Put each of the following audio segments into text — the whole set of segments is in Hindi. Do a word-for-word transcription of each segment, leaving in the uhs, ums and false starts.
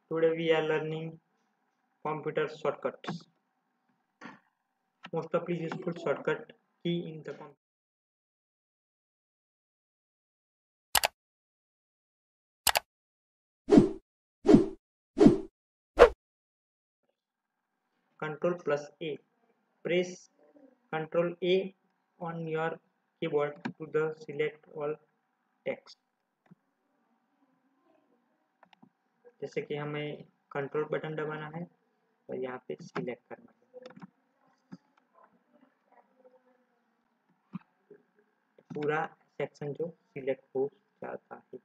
Today we are learning computer shortcuts. Most of the useful shortcut key in the computer. Control plus A. Press Control A on your keyboard to the select all text. जैसे कि हमें कंट्रोल बटन दबाना है और यहाँ पे सिलेक्ट करना है, पूरा सेक्शन जो सिलेक्ट हो जाता है।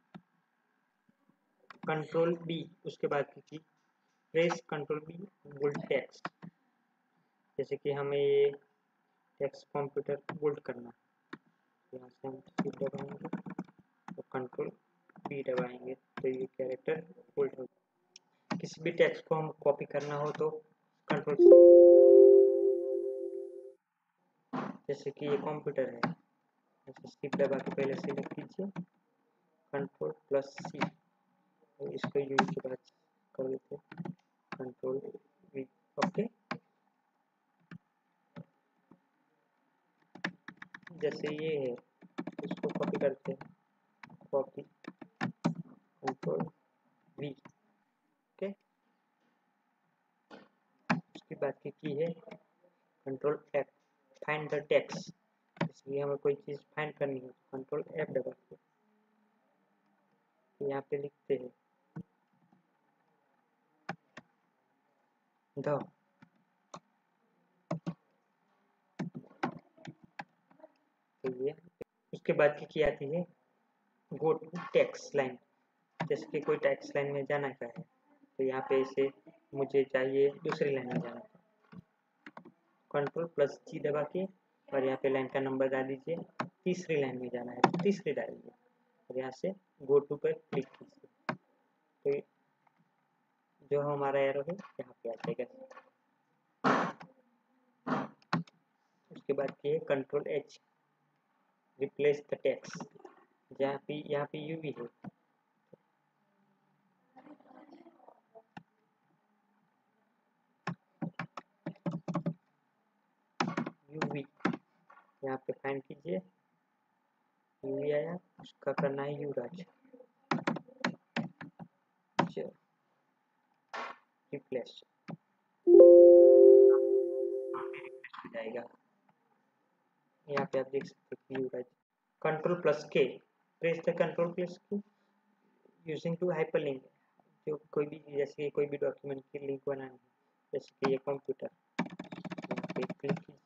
कंट्रोल बी, उसके बाद की press control B bold text. जैसे कि हमें ये टेक्स्ट कंप्यूटर बोल्ड करना है, यहाँ से हम शिफ्ट दबाएंगे और कंट्रोल बी दबाएंगे तो ये कैरेक्टर बोल्ड हो। किसी भी टेक्स्ट को हम कॉपी करना हो तो कंट्रोल, जैसे कि ये कंप्यूटर है, शिफ्ट दबा के पहले सिलेक्ट कीजिए, कंट्रोल प्लस सी, और इसको यू के बाद कर देते कंट्रोल वी। ओके, जैसे ये है इसको कॉपी करते हैं, कॉपी कंट्रोल वी। ओके, उसके बाद की की है control F, find the text. इसलिए हमें कोई चीज़ फाइंड करनी है, कंट्रोल एफ दबाते यहाँ पे लिखते हैं द। तो ये उसके बाद की की आती है गो टू टेक्स्ट लाइन। जैसे कि कोई टेक्स्ट लाइन में जाना क्या है तो यहाँ पे इसे मुझे चाहिए दूसरी लाइन में जाना, कंट्रोल प्लस जी दबा के और यहाँ पे लाइन का नंबर डाल दीजिए, तीसरी लाइन में जाना है तो तीसरी डालिए और यहाँ से गो टू पर क्लिक कीजिए तो जो हमारा एरो है यहाँ पे आ जाएगा। उसके बाद की है control H, replace the text. जहाँ पे यहाँ पे यू भी है, यूवी यहाँ पे फाइंड कीजिए, यूवी आया, उसका करना है युवराज, रिप्लेस हो जाएगा। यहाँ पे आप देख सकते हैं Yuvraj. Control plus K, press the control plus K using to hyperlink. जो कोई भी जैसे कोई भी डॉक्यूमेंट की लिंक बनानी है, जैसे कि ये कंप्यूटर, यहाँ पे क्लिक कीजिए,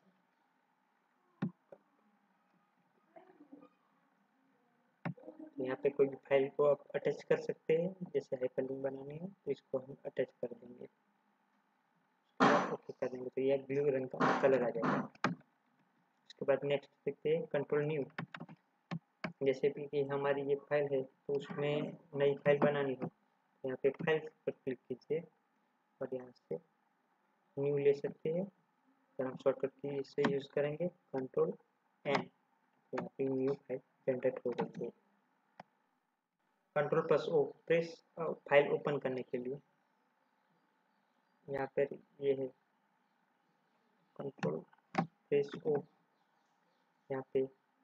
यहाँ पे कोई भी फाइल को आप अटैच कर सकते हैं। जैसे हाइपरलिंक बनानी है तो इसको हम अटैच कर देंगे, ओके कर देंगे तो ये ब्लू रंग का कलर आ जाएगा। उसके बाद नेक्स्ट देखते हैं कंट्रोल न्यू। जैसे भी कि हमारी ये फाइल है तो उसमें नई फाइल बनानी हो तो यहाँ पे फाइल पर क्लिक कीजिए और यहाँ से न्यू ले सकते हैं। अगर हम शॉर्टकट की इससे यूज़ करेंगे कंट्रोल एन तो यहाँ पे न्यू फाइल जनरेट हो जाती है। Control plus O, press file open करने के लिए। यहाँ पर ये है कंट्रोल प्रेस ओ, यहाँ पे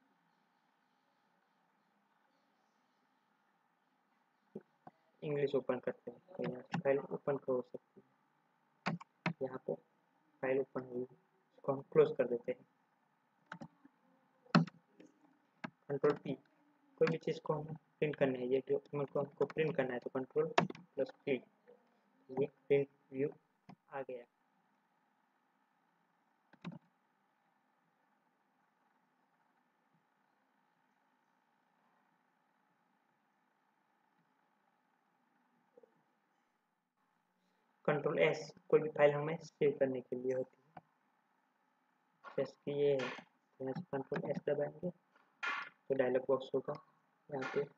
इंग्लिश ओपन करते हैं तो यहाँ से फाइल ओपन हो सकती है। यहाँ पे फाइल ओपन हुई, इसको हम क्लोज कर देते हैं। कंट्रोल पी, कोई भी चीज़ को हम प्रिंट करना है, ये डॉक्यूमेंट को हमको प्रिंट करना है तो कंट्रोल प्लस पी, ये प्रिंट व्यू आ गया। कंट्रोल एस, कोई भी फाइल हमें सेव करने के लिए होती है, जैसे कि ये है तो यहाँ से कंट्रोल एस दबाएंगे तो डायलॉग बॉक्स होगा। यहाँ पे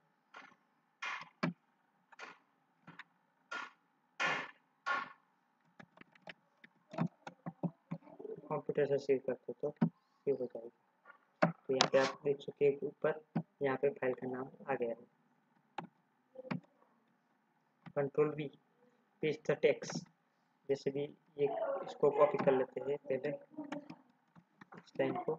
कंप्यूटर से सेव करते तो सेव हो जाएगी। तो यहाँ पे आप देख सकते हैं ऊपर यहाँ पे फाइल का नाम आ गया है। Control V, paste the text, जैसे भी ये इसको कॉपी कर लेते हैं पहले इस लाइन को,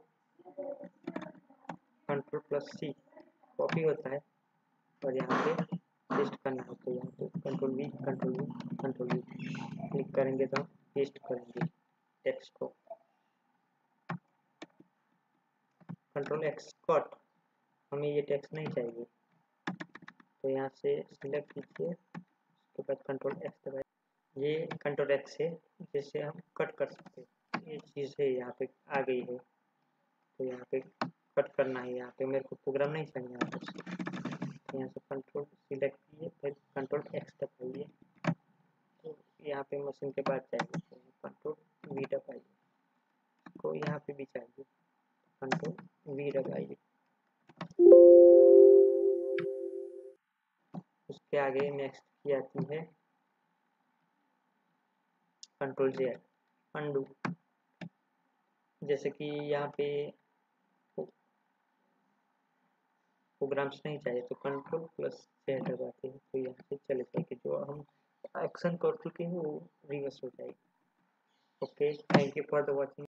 कंट्रोल प्लस सी कॉपी होता है और यहाँ पे पेस्ट करना है। तो यहाँ पे control V control V control V click करेंगे तो हम पेस्ट करेंगे टेक्स्ट को। कंट्रोल एक्स कट, हमें ये टेक्स्ट नहीं चाहिए तो यहाँ से सिलेक्ट कीजिए, उसके बाद कंट्रोल एक्स दबाइए। ये कंट्रोल एक्स है जिससे हम कट कर सकते हैं, ये चीज़ है यहाँ पे आ गई है तो यहाँ पे कट करना है। यहाँ पे मेरे को प्रोग्राम नहीं चाहिए यहाँ पर, यहाँ से कंट्रोल सिलेक्ट कीजिए फिर कंट्रोल एक्स दबाइए तो यहाँ पे मशीन के बाद चाहिए तो कंट्रोल वी दबाइए, को यहाँ पे भी चाहिए कंट्रोल वी दबाइए। उसके आगे नेक्स्ट की आती है कंट्रोल जेड अंडू, जैसे कि यहाँ पे प्रोग्राम्स नहीं चाहिए तो कंट्रोल प्लस जेड दबाते हैं तो यहाँ से चले जाएंगे, जो हम एक्शन कर चुके हैं वो रिवर्स हो जाएगी। Okay, thank you for the watching.